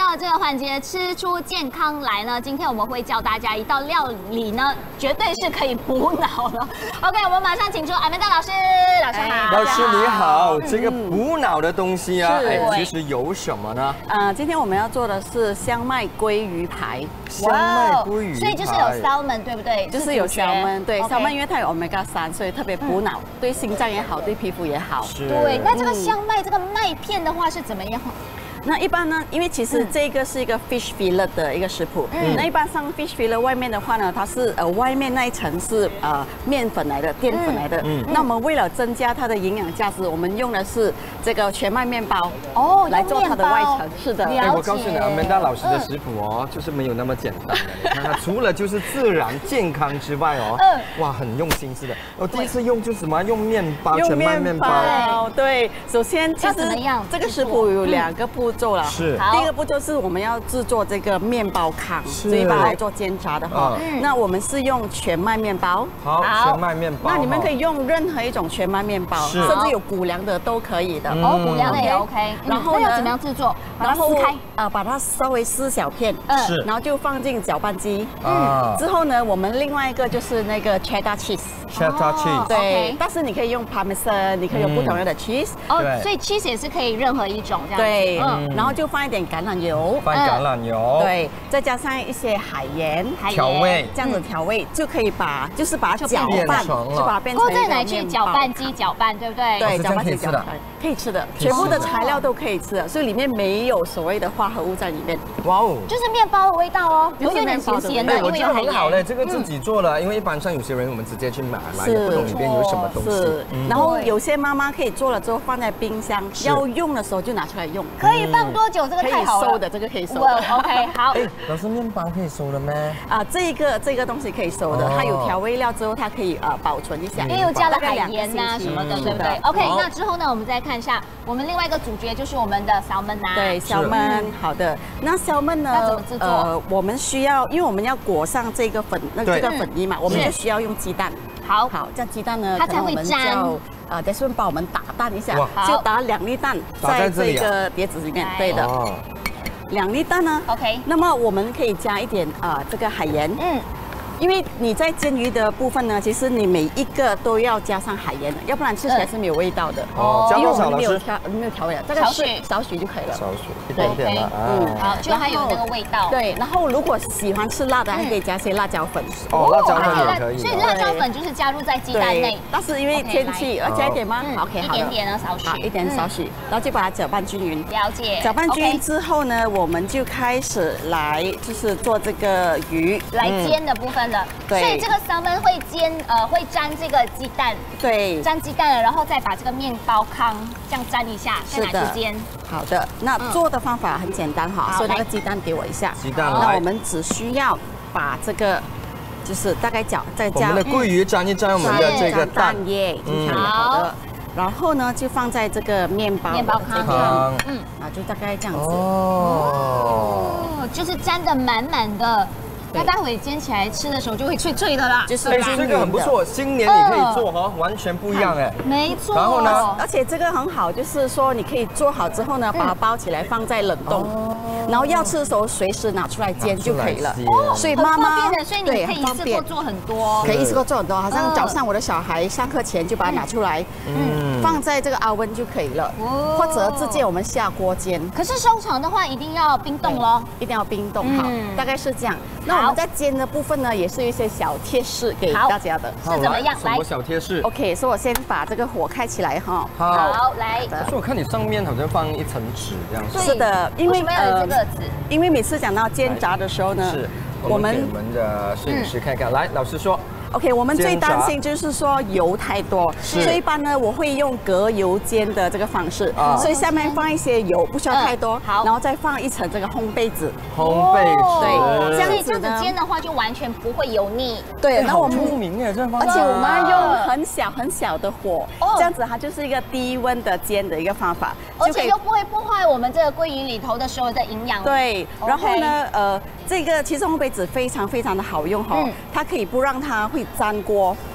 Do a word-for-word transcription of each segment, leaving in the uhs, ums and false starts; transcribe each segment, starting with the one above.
了这个环节，吃出健康来呢。今天我们会教大家一道料理呢，绝对是可以补脑的。OK， 我们马上请出阿曼达老师，老师好。 老师你好，这个补脑的东西啊，哎，其实有什么呢？ 呃，今天我们要做的是香麦鲑鱼排。 香麦鲑鱼排， 所以就是有 salmon 对不对？ 就是有 salmon， 对 salmon， 因为它有 omega 三，所以特别补脑，对心脏也好，对皮肤也好。 对，那这个香麦这个麦片的话是怎么样？ 那一般呢，因为其实这个是一个 fish fillet 的一个食谱。嗯。那一般上 fish fillet 外面的话呢，它是呃外面那一层是呃面粉来的，淀粉来的。嗯。那我们为了增加它的营养价值，我们用的是这个全麦面包哦来做它的外层。是的。 哎，我告诉你，阿曼达老师的食谱哦，就是没有那么简单的。你看它除了就是自然健康之外哦，哇，很用心似的。我第一次用就是什么？用面包，全麦面包。 对。首先，其实这个食谱有两个步。步骤了， 是第一个步骤是我们要制作这个面包糠，所以把它来做煎炸的哈。嗯，那我们是用全麦面包， 好，全麦面包。 那你们可以用任何一种全麦面包，甚至有谷粮的都可以的。 哦，谷粮的也 OK。然后要怎么样制作？把它撕开， 啊，把它稍微撕小片， 是， 然后就放进搅拌机。嗯，之后呢，我们另外一个就是那个 cheddar cheese，cheddar cheese， 对，但是你可以用 parmesan， 你可以有不同样的 cheese。 哦，所以 cheese 也是可以任何一种这样。 对，嗯。然后就放一点橄榄油， 放橄榄油， 对，再加上一些海盐， 调味， 这样子调味就可以把，就是把它搅拌，就把它变成。 再拿去搅拌机搅拌，对不对？ 对，搅拌机搅拌，可以吃的，全部的材料都可以吃的，所以里面没有所谓的化合物在里面。 哇哦， 就是面包的味道哦，有点咸咸的， 我觉得很好嘞，这个自己做了，因为一般上有些人我们直接去买来，也不懂里面有什么东西。 然后有些妈妈可以做了之后放在冰箱，要用的时候就拿出来用。 可以放多久？这个太好了。 收的，这个可以收的。 OK， 好。 哎，老师，面包可以收的吗？ 啊，这个这个东西可以收的，它有调味料之后，它可以呃保存一下。 因为有加了海盐呐什么的，对不对 ？OK， 那之后呢，我们再看一下我们另外一个主角就是我们的salmon啊。 对，salmon，好的。那salmon呢？ 要怎么制作？呃， 我们需要，因为我们要裹上这个粉，那这个粉衣嘛，我们就需要用鸡蛋。 好， 好，这样鸡蛋呢， 它才会粘。 呃，得顺帮我们打蛋一下，就打两粒蛋在这个碟子里面，对的。两粒蛋呢 ，OK。那么我们可以加一点啊、呃，这个海盐，嗯，因为你在煎鱼的部分呢，其实你每一个都要加上海盐的，要不然吃起来是没有味道的。 哦，加多少？ 没有调，没有调味，大概是少许就可以了。 少许，一点点了。 嗯，好，就它有那个味道。 对，然后如果喜欢吃辣的，还可以加些辣椒粉。 哦，辣椒粉也可以。 所以辣椒粉就是加入在鸡蛋内。 但是因为天气，要加一点吗 ？OK， 好。 一点点呢，少许。 好，一点少许，然后就把它搅拌均匀。 了解。 搅拌均匀之后呢，我们就开始来就是做这个鱼来煎的部分了。对。所以这个salmon会煎，呃，会沾这个鸡蛋。对。沾鸡蛋了，然后再把这个面包糠这样沾一下，再拿去煎。 好的，那做的方法很简单哈，所以那个鸡蛋给我一下。 鸡蛋。 那我们只需要把这个。就是大概搅，再加我们的桂鱼沾一沾我们的这个蛋液，嗯，好的。然后呢，就放在这个面包面包糠， 嗯，啊，就大概这样子。 哦，就是沾得满满的。那待会煎起来吃的时候就会脆脆的啦。 就是这个很不错，新年你可以做哈，完全不一样哎。 没错。 然后呢， 而且这个很好，就是说你可以做好之后呢，把它包起来放在冷冻，然后要吃的时候随时拿出来煎就可以了。 所以妈妈，所以你可以一次过做很多， 可以一次过做很多。好像早上我的小孩上课前就把它拿出来，嗯，放在这个oven就可以了，或者直接我们下锅煎。 可是收藏的话一定要冰冻咯， 一定要冰冻好，大概是这样。那我们在煎的部分呢，也是一些小贴士给大家的， 是怎么样？ 来，什么小贴士 ？OK， 所以我先把这个火开起来哈。 好，来。 可是我看你上面好像放一层纸这样子。 是的， 因为呃，这个纸， 因为每次讲到煎炸的时候呢， 是我们给我们的摄影师看看。来，老师说。 OK， 我们最担心就是说油太多，所以一般呢我会用隔油煎的这个方式，所以下面放一些油，不需要太多，好，然后再放一层这个烘焙纸， 烘焙纸， 对，这样子这样子煎的话就完全不会油腻。 对， 那我们出名哎，这方法， 而且我们用很小很小的火，这样子它就是一个低温的煎的一个方法， 而且又不会破坏我们这个鲑鱼里头的所有的营养。 对，然后呢，呃。这个其实烘焙纸非常非常的好用哈，它可以不让它会粘锅，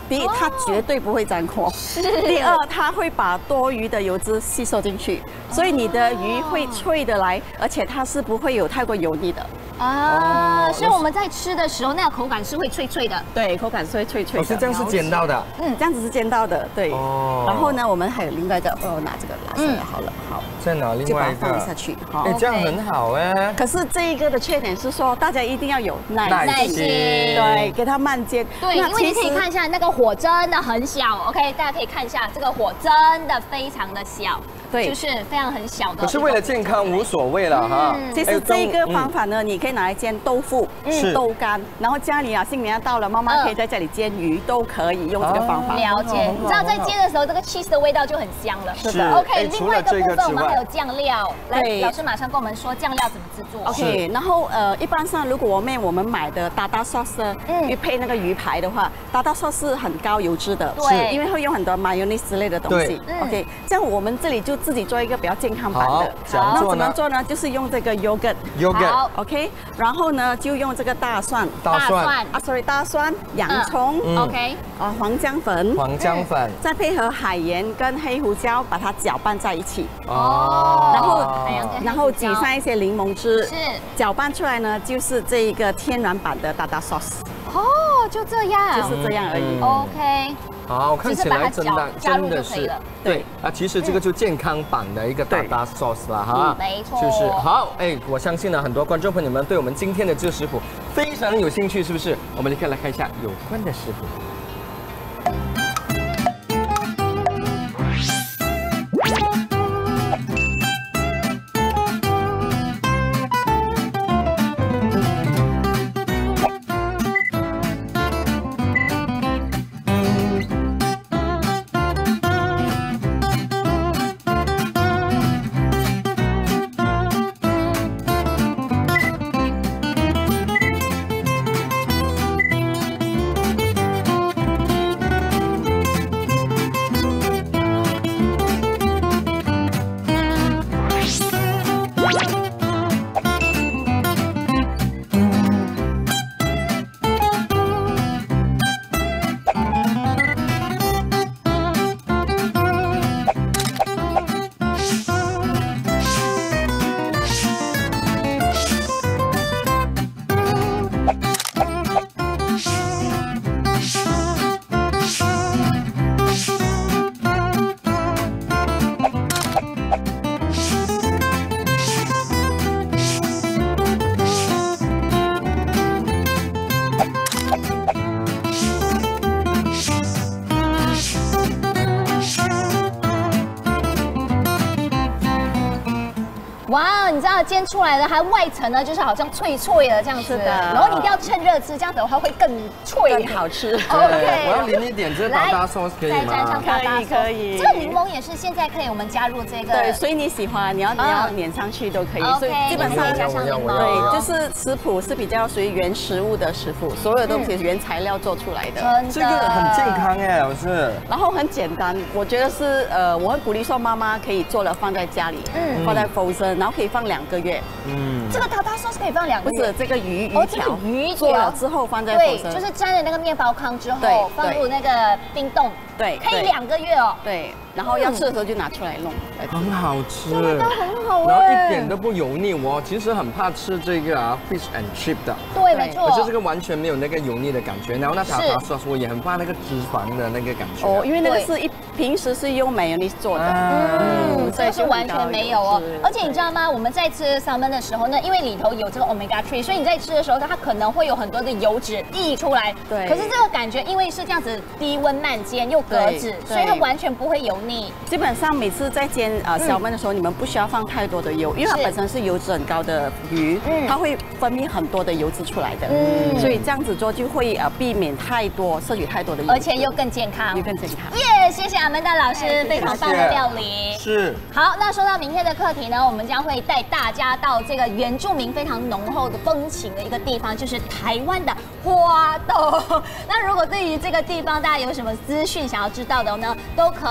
第一，它绝对不会粘锅；第二，它会把多余的油脂吸收进去，所以你的鱼会脆的来，而且它是不会有太过油腻的。 啊，所以我们在吃的时候，那个口感是会脆脆的。 对，口感是会脆脆的。 我是这样是煎到的。 嗯，这样子是煎到的，对。哦。然后呢，我们还有另外一个，哦，拿这个拉下来好了，好。 再拿另外一个。就把它放下去。好。 哎，这样很好哎。 可是这一个的缺点是说，大家一定要有耐心， 对，给它慢煎。 对，因为你可以看一下那个火真的很小 ，OK， 大家可以看一下这个火真的非常的小。对，就是非常很小的。 可是为了健康无所谓了哈。 其实这个方法呢，你可以拿来煎豆腐、豆干，然后家里啊新年要到了，妈妈可以在家里煎鱼，都可以用这个方法。 了解，你知道在煎的时候，这个 cheese 的味道就很香了。 是的。 OK， 另外一个部分我们还有酱料，来，老师马上跟我们说酱料怎么制作。 OK， 然后呃，一般上如果我们我们买的达达 sauce， 嗯，配那个鱼排的话，达达 sauce 是很高油脂的， 对， 因为会用很多 mayonnaise 之类的东西。OK， 这样我们这里就自己做一个比较健康版的。 那怎么做呢？就是用这个 yogurt。yogurt。OK， 然后呢就用这个大蒜。 大蒜。 啊 ，sorry， 大蒜、洋葱。 OK。 啊，黄姜粉。 黄姜粉。 再配合海盐跟黑胡椒，把它搅拌在一起。哦。然后，然后挤上一些柠檬汁。是。搅拌出来呢，就是这一个天然版的达达 sauce。 哦，就这样。 就是这样而已。 OK。 好，看起来真的真的是对啊，其实这个就健康版的一个达达 sauce 啦哈， 没错， 就是好哎，我相信呢很多观众朋友们对我们今天的这个食谱非常有兴趣，是不是？我们立刻来看一下有关的食谱。 哇，你知道煎出来的，它外层呢就是好像脆脆的这样子，然后你一定要趁热吃，这样子的话会更脆、 更好吃。 OK， 我要淋一点这达达 sauce 可以吗？ 再沾上达达 sauce， 可以。 这个柠檬也是现在可以，我们加入这个。 对，所以你喜欢，你要你要碾上去都可以。所以基本上加上柠檬。 对，就是食谱是比较属于原食物的食谱，所有东西原材料做出来的。 这个很健康哎，老师。 然后很简单，我觉得是呃，我会鼓励说妈妈可以做了放在家里，嗯，放在 frozen， 然后可以放两个月。 嗯，这个达达 sauce 可以放两个月。 不是这个鱼鱼条， 鱼做了之后放在 frozen， 对，就是沾了那个面包糠之后，放入那个冰冻， 对， 可以两个月哦。 对。然后要吃的时候就拿出来弄， 很好吃， 味道很好， 然后一点都不油腻。我其实很怕吃这个啊 fish and chip 的， 对，没错， 可是这个完全没有那个油腻的感觉。然后那达达 sauce 我也很怕那个脂肪的那个感觉。 哦，因为那个是一平时是用 mayonnaise 做的， 嗯，这个是完全没有哦。而且你知道吗？我们在吃 salmon 的时候呢，因为里头有这个 omega 三，所以你在吃的时候，它可能会有很多的油脂溢出来。对。可是这个感觉，因为是这样子低温慢煎又隔脂，所以它完全不会油腻。 基本上每次在煎呃小焖的时候，你们不需要放太多的油，因为它本身是油脂很高的鱼，它会分泌很多的油脂出来的，嗯，所以这样子做就会呃避免太多摄取太多的油， 而且又更健康， 又更健康。 耶，谢谢阿曼达老师非常棒的料理。 是。好， 那说到明天的课题呢，我们将会带大家到这个原住民非常浓厚的风情的一个地方，就是台湾的花东。那如果对于这个地方大家有什么资讯想要知道的呢，都可以就是。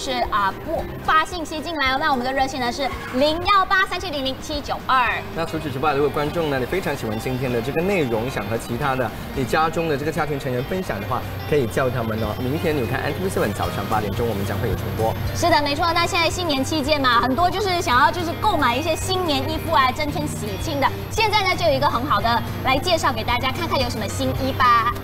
就是啊不发信息进来哦。那我们的热线呢是零幺八三七零零七九二。那除此之外，如果观众呢你非常喜欢今天的这个内容，想和其他的你家中的这个家庭成员分享的话，可以叫他们哦。明天你看 N T V 新闻早上八点钟，我们将会有重播。 是的，没错。那现在新年期间嘛，很多就是想要就是购买一些新年衣服啊，增添喜庆的。现在呢就有一个很好的来介绍给大家，看看有什么新衣吧。